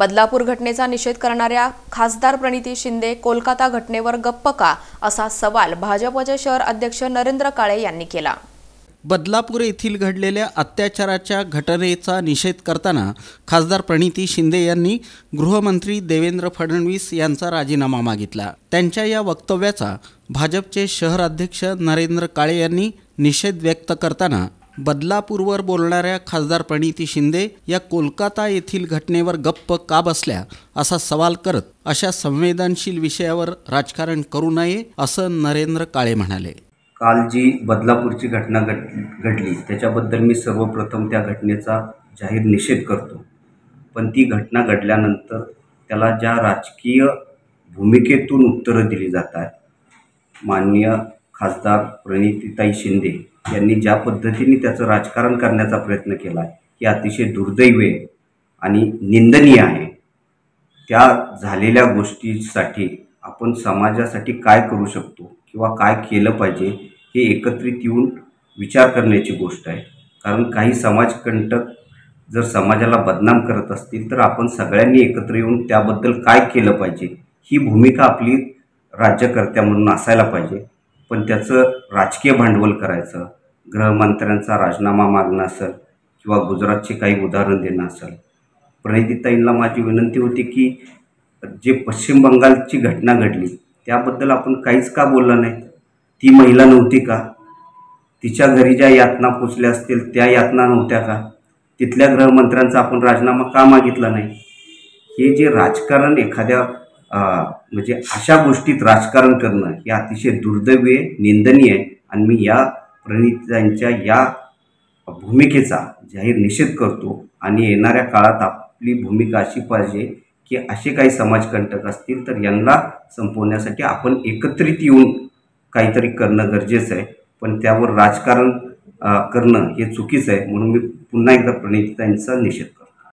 बदलापूर घटनेचा निषेध करणाऱ्या खासदार प्रणिती शिंदे कोलकाता घटनेवर गप्प का असा सवाल भाजपचे शहर अध्यक्ष नरेंद्र काळे यांनी केला। बदलापूर येथील घडलेल्या अत्याचाराच्या घटनेचा निषेध करताना खासदार प्रणिती शिंदे यांनी गृहमंत्री देवेंद्र फडणवीस यांचा राजीनामा मागितला। त्यांच्या या वक्तव्याचा भाजपचे शहर अध्यक्ष नरेंद्र काळे यांनी निषेध व्यक्त करताना बदलापूरवर बोलणाऱ्या खासदार प्रणिती शिंदे या कोलकाता येथील घटनेवर गप्प का बसल्या असा सवाल करत अशा संवेदनशील विषयावर राजकारण करू नये असं नरेंद्र काळे म्हणाले। काल जी बदलापूरची घटना घडली त्याच्याबद्दल मी सर्वप्रथम त्या घटनेचा जाहीर निषेध करतो, पण ती घटना घडल्यानंतर त्याला ज्या राजकीय भूमिकेतून उत्तरं दिली जात आहेत, माननीय खासदार प्रणितीताई शिंदे यांनी ज्या पद्धतीने त्याचं राजकारण करण्याचा प्रयत्न केला हे अतिशय दुर्दैवी आणि निंदनीय आहे। त्या झालेल्या गोष्टीसाठी आपण समाजासाठी काय करू शकतो किंवा काय केलं पाहिजे हे एकत्रित येऊन विचार करण्याची गोष्ट आहे। कारण काही समाजकंटक जर समाजाला बदनाम करत असतील तर आपण सगळ्यांनी एकत्र येऊन त्याबद्दल काय केलं पाहिजे ही भूमिका आपली राज्यकर्त्या म्हणून असायला पाहिजे। पण त्याचं राजकीय भांडवल करायचं, गृहमंत्र्यांचा राजीनामा मागणं असेल किंवा गुजरातचे काही उदाहरण देणं असेल। प्रणितीताईंना माझी विनंती होती की जे पश्चिम बंगालची घटना घडली त्याबद्दल आपण काहीच का बोललं नाही? ती महिला नव्हती का? तिच्या घरी ज्या यातना पोचल्या असतील त्या यातना नव्हत्या का? तिथल्या गृहमंत्र्यांचा आपण राजीनामा का मागितला नाही? हे जे राजकारण एखाद्या म्हणजे अशा गोष्टीत राजकारण करणं हे अतिशय दुर्दैवी निंदनीय आहे आणि मी या प्रणितीताईंच्या या भूमिकेचा जाहीर निषेध करतो। आणि येणाऱ्या काळात आपली भूमिका अशी पाहिजे की असे काही समाजकंटक असतील तर यांना संपवण्यासाठी आपण एकत्रित येऊन काहीतरी करणं गरजेचं आहे, पण त्यावर राजकारण करणं हे चुकीचं आहे। म्हणून मी पुन्हा एकदा प्रणितीताईंचा निषेध करतो।